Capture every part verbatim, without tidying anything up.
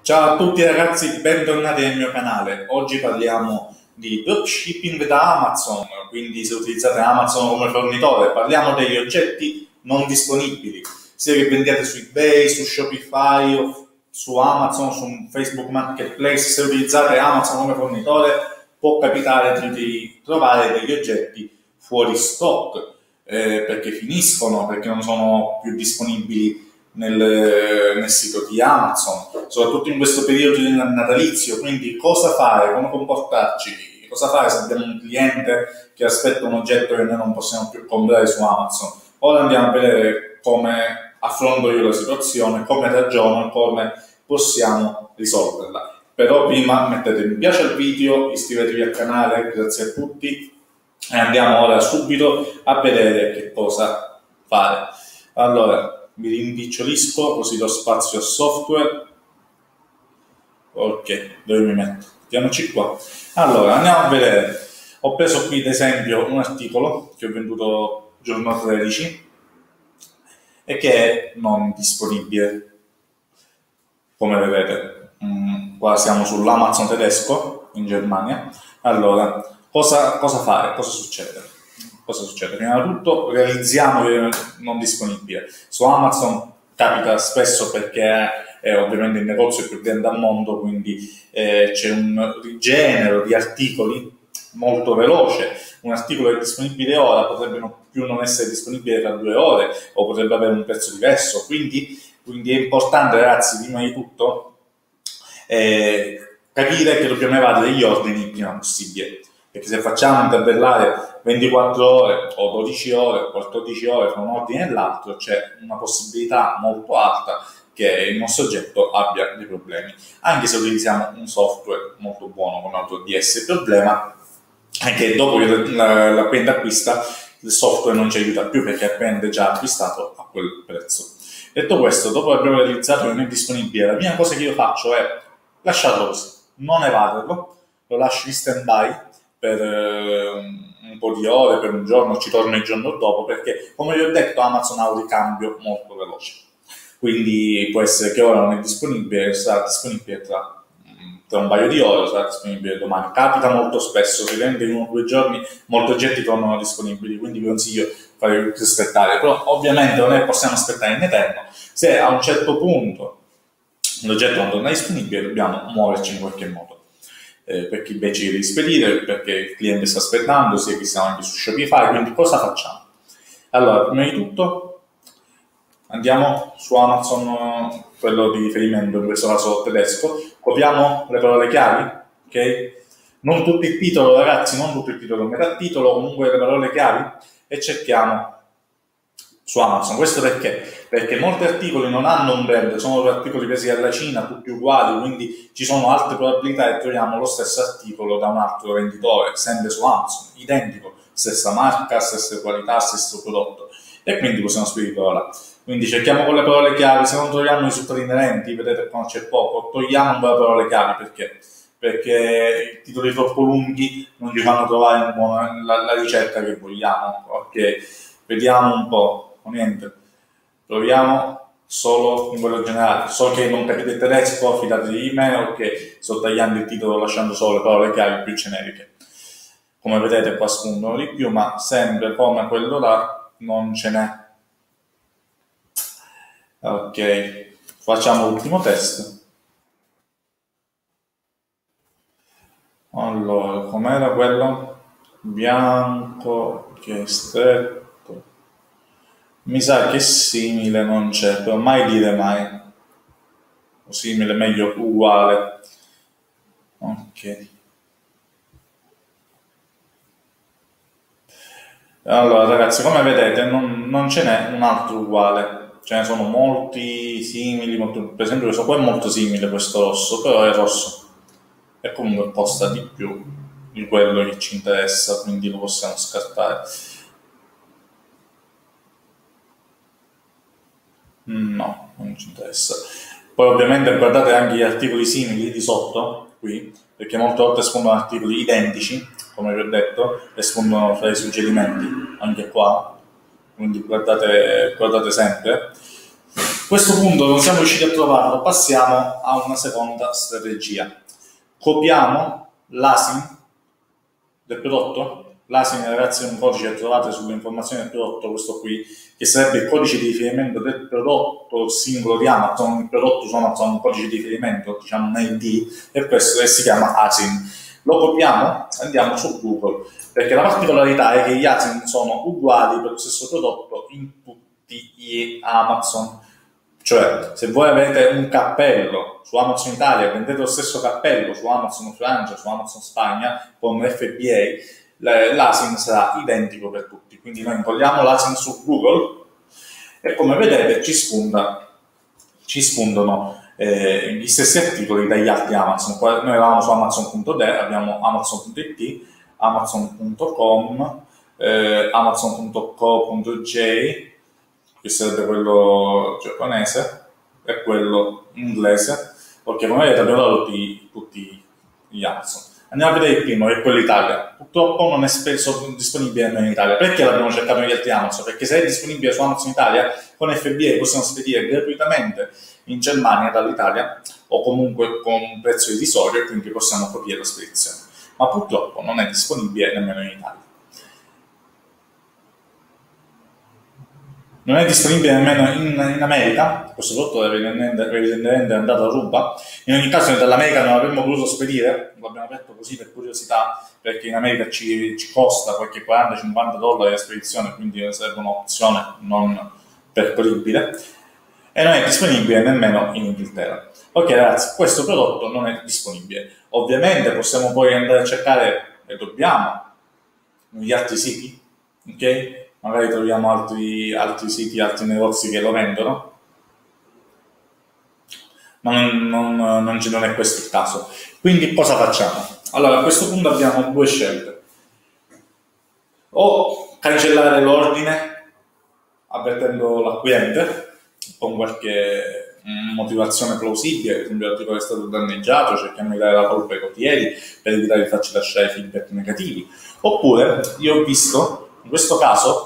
Ciao a tutti ragazzi, bentornati nel mio canale. Oggi parliamo di dropshipping da Amazon, quindi se utilizzate Amazon come fornitore, parliamo degli oggetti non disponibili, sia che vendiate su eBay, su Shopify, o su Amazon, su Facebook Marketplace. Se utilizzate Amazon come fornitore può capitare di trovare degli oggetti fuori stock, eh, perché finiscono, perché non sono più disponibili Nel, nel sito di Amazon, soprattutto in questo periodo natalizio. Quindi cosa fare, come comportarci, cosa fare se abbiamo un cliente che aspetta un oggetto che noi non possiamo più comprare su Amazon. Ora andiamo a vedere come affronto io la situazione, come ragiono, come possiamo risolverla. Però prima mettete mi piace al video, iscrivetevi al canale, grazie a tutti, e andiamo ora subito a vedere che cosa fare. Allora, mi rimpicciolisco così do spazio al software. Ok, dove mi metto? Mettiamoci qua. Allora, andiamo a vedere. Ho preso qui ad esempio un articolo che ho venduto giorno tredici e che è non disponibile. Come vedete, mm, qua siamo sull'Amazon tedesco in Germania. Allora, cosa, cosa fare? Cosa succede? Cosa succede? Prima di tutto realizziamo che è non disponibile. Su Amazon capita spesso perché è ovviamente il negozio più grande al mondo, quindi eh, c'è un rigenero di articoli molto veloce. Un articolo che è disponibile ora potrebbe non, più non essere disponibile tra due ore o potrebbe avere un prezzo diverso. Quindi, quindi è importante, ragazzi, prima di tutto eh, capire che dobbiamo evadere gli ordini il prima possibile. Perché se facciamo intervallare ventiquattro ore o dodici ore o quattordici ore tra un ordine e l'altro, c'è una possibilità molto alta che il nostro oggetto abbia dei problemi. Anche se utilizziamo un software molto buono come AutoDS, il problema è che dopo che la cliente acquista, il software non ci aiuta più perché è appena già acquistato a quel prezzo. Detto questo, dopo che abbiamo realizzato che non è disponibile, la prima cosa che io faccio è lasciarlo così, non evaderlo, lo lascio in stand by per un po' di ore, per un giorno, ci torno il giorno dopo, perché come vi ho detto Amazon ha un ricambio molto veloce, quindi può essere che ora non è disponibile, sarà disponibile tra, tra un paio di ore, sarà disponibile domani. Capita molto spesso, si vende in uno o due giorni, molti oggetti tornano disponibili, quindi vi consiglio di fare aspettare, però ovviamente non è che possiamo aspettare in eterno. Se a un certo punto l'oggetto non torna disponibile, dobbiamo muoverci in qualche modo. Eh, per chi invece deve spedire, perché il cliente sta aspettando, sia che siamo anche su Shopify. Quindi cosa facciamo? Allora, prima di tutto andiamo su Amazon, quello di riferimento, in questo caso tedesco, copiamo le parole chiavi, ok? Non tutto il titolo, ragazzi, non tutto il titolo, metà titolo, comunque le parole chiavi, e cerchiamo su Amazon. Questo perché? Perché molti articoli non hanno un brand, sono articoli presi dalla Cina, tutti uguali, quindi ci sono altre probabilità che troviamo lo stesso articolo da un altro venditore, sempre su Amazon, identico, stessa marca, stesse qualità, stesso prodotto, e quindi possiamo speditarlo là. Quindi cerchiamo con le parole chiavi. Se non troviamo i risultati inerenti, vedete qua c'è poco, togliamo un po' le parole chiavi. Perché? Perché i titoli troppo lunghi non ci fanno trovare un buon, la, la ricerca che vogliamo. Ok, vediamo un po'. Niente, proviamo solo in quello generale. So che non capite il tedesco, fidatevi di me, ok, sto tagliando il titolo lasciando solo le parole chiave più generiche. Come vedete qua spuntano di più, ma sempre come quello là non ce n'è. Ok, facciamo l'ultimo test. Allora, com'era quello? Bianco, che è stretto. Mi sa che simile non c'è, però mai dire mai. O simile, meglio, uguale. Ok. Allora, ragazzi, come vedete, non, non ce n'è un altro uguale. Ce ne sono molti simili, molto, per esempio questo qua è molto simile, questo rosso, però è rosso. E comunque costa di più di quello che ci interessa, quindi lo possiamo scartare. No, non ci interessa. Poi ovviamente guardate anche gli articoli simili di sotto, qui, perché molte volte spuntano articoli identici, come vi ho detto, e spuntano fra i suggerimenti, anche qua, quindi guardate, guardate sempre. questo punto non siamo riusciti a trovarlo, passiamo a una seconda strategia. Copiamo l'A S I N del prodotto. L'A S I N, ragazzi, è un codice che trovate sulle informazioni del prodotto, questo qui, che sarebbe il codice di riferimento del prodotto singolo di Amazon. Il prodotto su Amazon ha un codice di riferimento, diciamo un I D, e questo e si chiama A S I N. Lo copiamo, andiamo su Google, perché la particolarità è che gli A S I N sono uguali per lo stesso prodotto in tutti gli Amazon. Cioè, se voi avete un cappello su Amazon Italia, vendete lo stesso cappello su Amazon Francia, su Amazon Spagna, con F B A, l'A S I N sarà identico per tutti. Quindi noi incolliamo l'A S I N su Google e, come vedete, ci spunta, ci spuntano eh, gli stessi articoli dagli altri Amazon. Noi eravamo su Amazon punto de, abbiamo Amazon punto it, Amazon punto com, eh, Amazon punto co punto j, che sarebbe quello giapponese, e quello inglese, perché come vedete abbiamo dato tutti, tutti gli Amazon. Andiamo a vedere il primo, che è quello Italia. Purtroppo non è spesso disponibile nemmeno in Italia. Perché l'abbiamo cercato negli altri Amazon? Perché se è disponibile su Amazon Italia, con F B A possiamo spedire gratuitamente in Germania dall'Italia, o comunque con un prezzo irrisorio, e quindi possiamo copiare la spedizione. Ma purtroppo non è disponibile nemmeno in Italia. Non è disponibile nemmeno in, in America, questo prodotto evidentemente è andato a ruba. In ogni caso dall'America non l'avremmo voluto spedire, l'abbiamo detto così per curiosità, perché in America ci, ci costa qualche quaranta cinquanta dollari la spedizione, quindi sarebbe un'opzione non percorribile, e non è disponibile nemmeno in Inghilterra. Ok ragazzi, questo prodotto non è disponibile. Ovviamente possiamo poi andare a cercare, e dobbiamo, negli altri siti, ok? Magari troviamo altri, altri siti, altri negozi che lo vendono, ma non, non, non, non è questo il caso. Quindi cosa facciamo? Allora, a questo punto abbiamo due scelte: o cancellare l'ordine avvertendo l'acquirente con qualche motivazione plausibile, per esempio l'articolo è stato danneggiato, cerchiamo di dare la colpa ai cotieri per evitare di farci lasciare feedback negativi. Oppure io ho visto in questo caso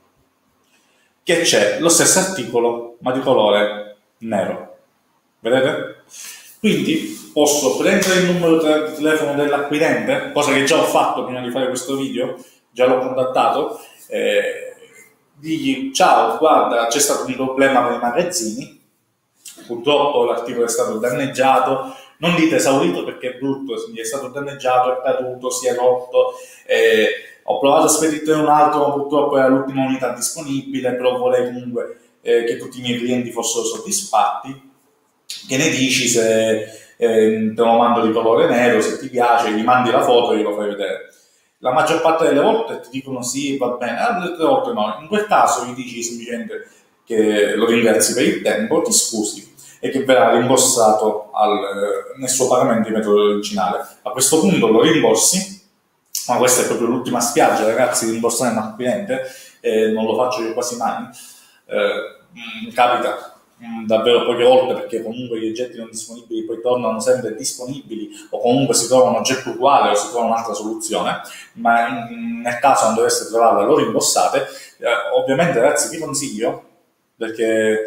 che c'è lo stesso articolo ma di colore nero, vedete? Quindi posso prendere il numero di telefono dell'acquirente, cosa che già ho fatto prima di fare questo video, già l'ho contattato, eh, digli: ciao, guarda, c'è stato un problema con i magazzini, purtroppo l'articolo è stato danneggiato, non dite esaurito perché è brutto, è stato danneggiato, è caduto, si è rotto, eh, ho provato a spedire un altro, ma purtroppo era l'ultima unità disponibile, però vorrei comunque eh, che tutti i miei clienti fossero soddisfatti. Che ne dici se eh, te lo mando di colore nero, se ti piace, gli mandi la foto e glielo fai vedere. La maggior parte delle volte ti dicono sì, va bene, altre volte no. In quel caso gli dici semplicemente che lo ringrazi per il tempo, ti scusi e che verrà rimborsato al, nel suo pagamento di metodo originale. A questo punto lo rimborsi, ma questa è proprio l'ultima spiaggia, ragazzi, di rimborsare un acquirente, eh, non lo faccio io quasi mai, eh, mi capita mh, davvero poche volte, perché comunque gli oggetti non disponibili poi tornano sempre disponibili, o comunque si trova un oggetto uguale o si trova un'altra soluzione, ma mh, nel caso non dovesse trovarla lo rimborsate. Eh, ovviamente ragazzi vi consiglio, perché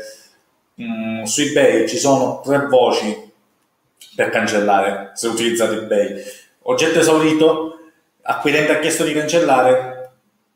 mh, su eBay ci sono tre voci per cancellare se utilizzate eBay: oggetto esaurito, acquirente ha chiesto di cancellare,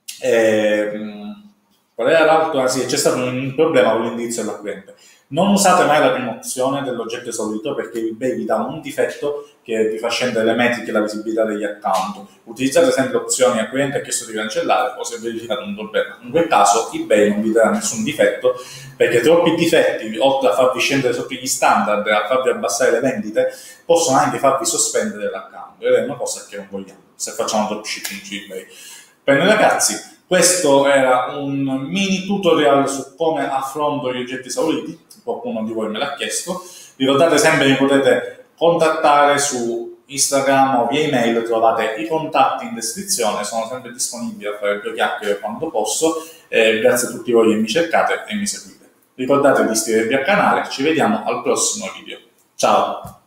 eh, qual era l'altro? Ah, sì, c'è stato un problema con l'indirizzo dell'acquirente. Non usate mai la prima opzione dell'oggetto esaurito, perché eBay vi dà un difetto che vi fa scendere le metriche e la visibilità degli account. Utilizzate sempre opzioni acquirente ha chiesto di cancellare o se verificato un problema. In quel caso eBay non vi darà nessun difetto, perché troppi difetti, oltre a farvi scendere sotto gli standard e a farvi abbassare le vendite, possono anche farvi sospendere l'account, ed è una cosa che non vogliamo se facciamo dropshipping su eBay. Bene ragazzi, questo era un mini tutorial su come affronto gli oggetti esauriti. Qualcuno di voi me l'ha chiesto. Ricordate sempre che potete contattare su Instagram o via email, trovate i contatti in descrizione, sono sempre disponibile a fare due chiacchiere quando posso. Eh, grazie a tutti voi che mi cercate e mi seguite. Ricordate di iscrivervi al canale, ci vediamo al prossimo video. Ciao!